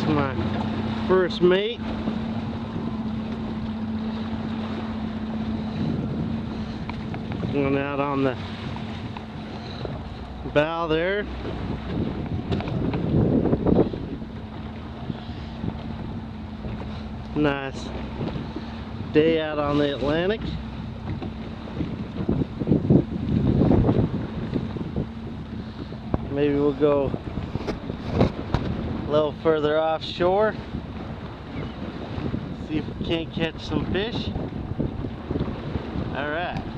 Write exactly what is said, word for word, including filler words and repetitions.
my first mate. Going out on the bow there. Nice day out on the Atlantic. Maybe we'll go a little further offshore, see if we can't catch some fish. All right.